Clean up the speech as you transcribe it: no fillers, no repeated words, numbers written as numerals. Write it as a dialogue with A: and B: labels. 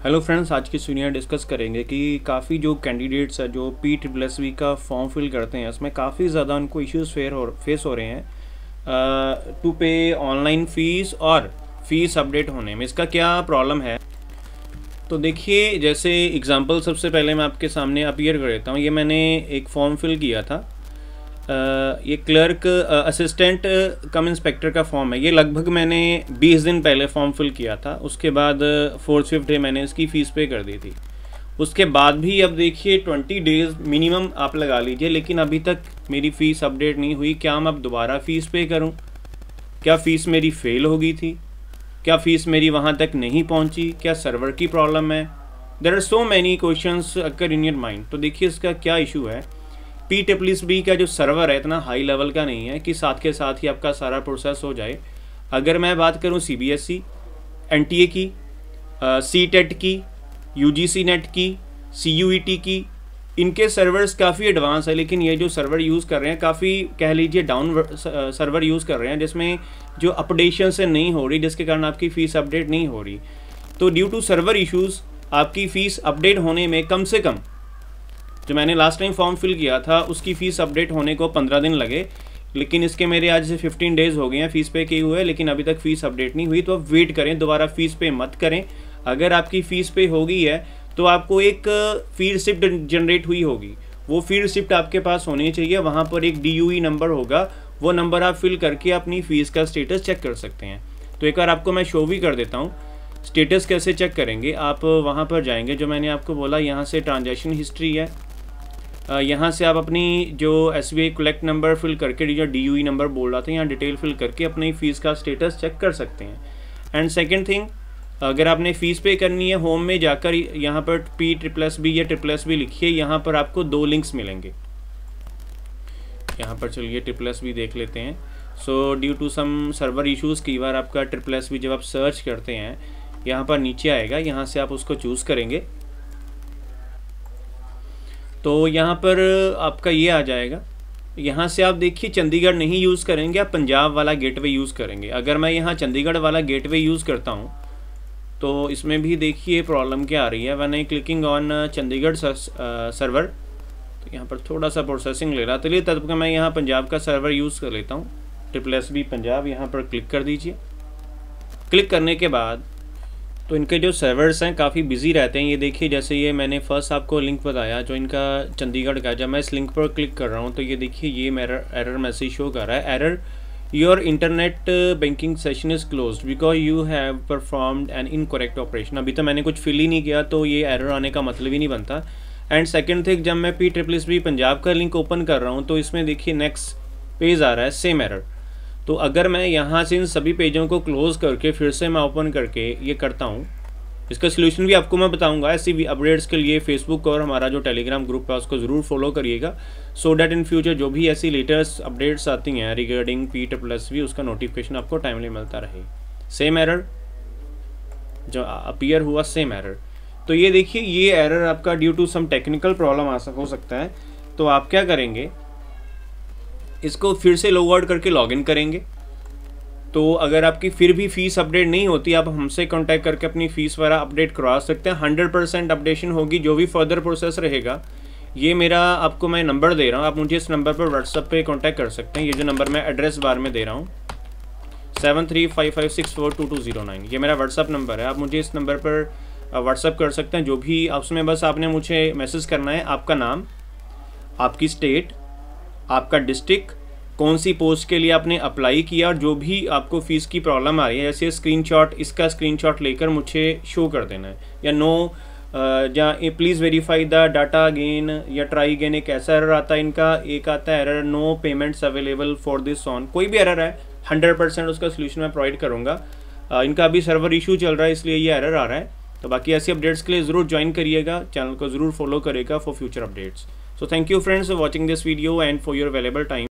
A: Hello friends, आज की सुनिए डिस्कस करेंगे कि काफ़ी जो कैंडिडेट्स है जो PSSB का फॉर्म फिल करते हैं उसमें काफ़ी ज़्यादा उनको इश्यूज फेस हो रहे हैं टू पे ऑनलाइन फ़ीस और फीस अपडेट होने में। इसका क्या प्रॉब्लम है? तो देखिए, जैसे एग्जांपल सबसे पहले मैं आपके सामने अपीयर कर देता हूँ। ये मैंने एक फॉर्म फिल किया था, ये क्लर्क असिस्टेंट कम इंस्पेक्टर का फॉर्म है। ये लगभग मैंने 20 दिन पहले फॉर्म फिल किया था। उसके बाद 4th-5th डे मैंने इसकी फ़ीस पे कर दी थी। उसके बाद भी अब देखिए 20 डेज़ मिनिमम आप लगा लीजिए, लेकिन अभी तक मेरी फ़ीस अपडेट नहीं हुई। क्या मैं अब दोबारा फ़ीस पे करूं? क्या फ़ीस मेरी फ़ेल हो गई थी? क्या फ़ीस मेरी वहां तक नहीं पहुंची? क्या सर्वर की प्रॉब्लम है? There are so many questions occur in your mind. तो देखिए इसका क्या इशू है। PSSB का जो सर्वर है इतना हाई लेवल का नहीं है कि साथ के साथ ही आपका सारा प्रोसेस हो जाए। अगर मैं बात करूं CBSE, NTA की, CTET की, UGC नेट की, CUET की, इनके सर्वर्स काफ़ी एडवांस है। लेकिन ये जो सर्वर यूज़ कर रहे हैं काफ़ी कह लीजिए डाउन सर्वर यूज़ कर रहे हैं, जिसमें जो अपडेशन से नहीं हो रही, जिसके कारण आपकी फ़ीस अपडेट नहीं हो रही। तो ड्यू टू सर्वर इश्यूज़ आपकी फ़ीस अपडेट होने में कम से कम, जो मैंने लास्ट टाइम फॉर्म फिल किया था उसकी फ़ीस अपडेट होने को 15 दिन लगे। लेकिन इसके मेरे आज से 15 डेज़ हो गए हैं फ़ीस पे किए हुए, लेकिन अभी तक फ़ीस अपडेट नहीं हुई। तो आप वेट करें, दोबारा फ़ीस पे मत करें। अगर आपकी फ़ीस पे हो गई है तो आपको एक फीड रिसिप्ट जनरेट हुई होगी, वो फीड रिसिप्ट आपके पास होनी चाहिए। वहाँ पर एक DUE नंबर होगा, वो नंबर आप फिल करके अपनी फ़ीस का स्टेटस चेक कर सकते हैं। तो एक बार आपको मैं शो भी कर देता हूँ। स्टेटस कैसे चेक करेंगे, आप वहाँ पर जाएंगे, जो मैंने आपको बोला, यहाँ से ट्रांजैक्शन हिस्ट्री है। यहाँ से आप अपनी जो SBI कलेक्ट नंबर फिल करके, जो DUE नंबर बोल रहा था, यहाँ डिटेल फिल करके अपनी फ़ीस का स्टेटस चेक कर सकते हैं। एंड सेकंड थिंग, अगर आपने फ़ीस पे करनी है, होम में जाकर यहाँ पर PSSB या SSSB लिखिए, यहाँ पर आपको 2 लिंक्स मिलेंगे। यहाँ पर चलिए SSSB देख लेते हैं। So due to some server issues कई बार आपका SSSB जब आप सर्च करते हैं यहाँ पर नीचे आएगा, यहाँ से आप उसको चूज़ करेंगे तो यहाँ पर आपका ये आ जाएगा। यहाँ से आप देखिए चंडीगढ़ नहीं यूज़ करेंगे, आप पंजाब वाला गेटवे यूज़ करेंगे। अगर मैं यहाँ चंडीगढ़ वाला गेटवे यूज़ करता हूँ तो इसमें भी देखिए प्रॉब्लम क्या आ रही है। मैंने क्लिकिंग ऑन चंडीगढ़ सर्वर, तो यहाँ पर थोड़ा सा प्रोसेसिंग ले रहा, चलिए तब मैं यहाँ पंजाब का सर्वर यूज़ कर लेता हूँ। SSSB पंजाब, यहाँ पर क्लिक कर दीजिए। क्लिक करने के बाद तो इनके जो सर्वर्स हैं काफ़ी बिजी रहते हैं। ये देखिए, जैसे ये मैंने फर्स्ट आपको लिंक बताया जो इनका चंडीगढ़ का, जब मैं इस लिंक पर क्लिक कर रहा हूँ तो ये देखिए ये मेरा एरर मैसेज शो कर रहा है। Error, your internet banking session is closed because you have performed an incorrect operation. अभी तो मैंने कुछ फिल ही नहीं किया, तो ये एरर आने का मतलब ही नहीं बनता। एंड सेकेंड थिंग, जब मैं PSSB पंजाब का लिंक ओपन कर रहा हूँ तो इसमें देखिए नेक्स्ट पेज आ रहा है, सेम एरर। तो अगर मैं यहाँ से इन सभी पेजों को क्लोज़ करके फिर से मैं ओपन करके ये करता हूँ, इसका सलूशन भी आपको मैं बताऊंगा। ऐसी भी अपडेट्स के लिए फेसबुक और हमारा जो टेलीग्राम ग्रुप है उसको ज़रूर फॉलो करिएगा, सो डैट इन फ्यूचर जो भी ऐसी लेटेस्ट अपडेट्स आती हैं रिगार्डिंग PSSB उसका नोटिफिकेशन आपको टाइमली मिलता रहे। सेम एरर जो अपीयर हुआ, सेम एरर। तो ये देखिए, ये एरर आपका due to some technical problem हो सकता है। तो आप क्या करेंगे, इसको फिर से लॉग आउट करके लॉगिन करेंगे। तो अगर आपकी फिर भी फ़ीस अपडेट नहीं होती, आप हमसे कांटेक्ट करके अपनी फ़ीस वगैरह अपडेट करवा सकते हैं। 100% अपडेशन होगी। जो भी फर्दर प्रोसेस रहेगा, ये मेरा आपको मैं नंबर दे रहा हूँ, आप मुझे इस नंबर पर व्हाट्सएप पे कांटेक्ट कर सकते हैं। ये जो नंबर मैं एड्रेस बार में दे रहा हूँ 7355642209, ये मेरा व्हाट्सअप नंबर है। आप मुझे इस नंबर पर व्हाट्सअप कर सकते हैं। जो भी उसमें बस आपने मुझे मैसेज करना है, आपका नाम, आपकी स्टेट, आपका डिस्ट्रिक्ट, कौन सी पोस्ट के लिए आपने अप्लाई किया, और जो भी आपको फ़ीस की प्रॉब्लम आ रही है, जैसे स्क्रीनशॉट, इसका स्क्रीनशॉट लेकर मुझे शो कर देना है। या नो या please verify the data again, या ट्राई अगेन, एक ऐसा एरर आता है इनका। एक आता है error, no payments available for this on. कोई भी एरर है 100% उसका सोल्यूशन मैं प्रोवाइड करूँगा। इनका अभी सर्वर इशू चल रहा है इसलिए ये एरर आ रहा है। तो बाकी ऐसी अपडेट्स के लिए ज़रूर ज्वाइन करिएगा, चैनल को ज़रूर फॉलो करेगा for future updates. So thank you friends for watching this video and for your valuable time.